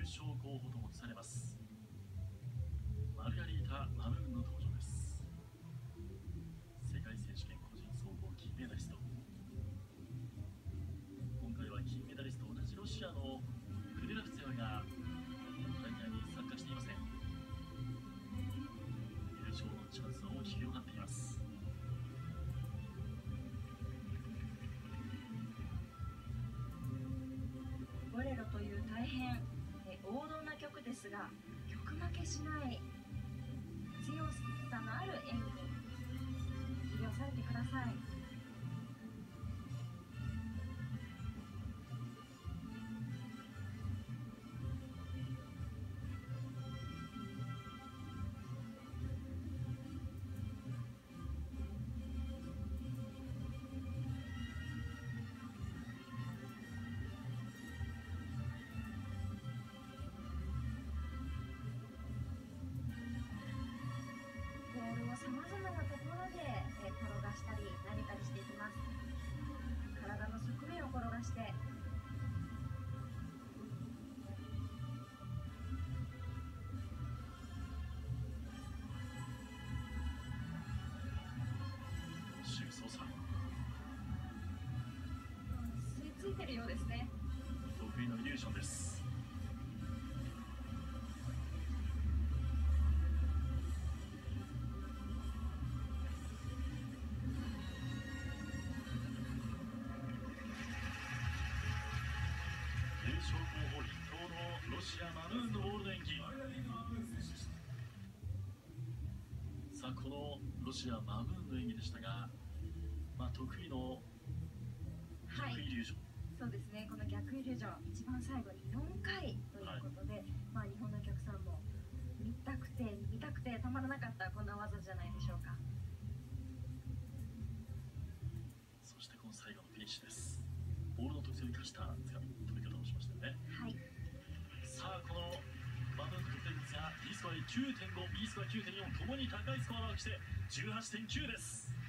勝候補ともされますマルガリータ・マムーンの登場です。世界選手権個人総合金メダリスト、今回は金メダリスト同じロシアのクデラフツェワが大会に参加していません。優勝のチャンスは大きく広がっています。 ボレロという大変王道な曲ですが、曲負けしない強さのある演技に魅了されてください。さまざまなところで転がしたり投げたりしていきます。体の側面を転がしてシュ操作吸い付いてるようですね。 得意のイリューションです。優勝候補筆頭のロシアマムーンのボールの演技。さあこのロシアマムーンの演技でしたが、得意の逆イリュージョン、 そうですね、この逆イリュージョン一番最後に4回ということで、日本のお客さんも見たくてたまらなかったこんな技じゃないでしょうか。 そしてこの最後のフィニッシュです。ボールの特性を生かした飛び方をしましたよね。さあこのマムーンの得点ですが、 D スコアで 9.5、B スコア 9.4 ともに高いスコアをマークして 18.9 です。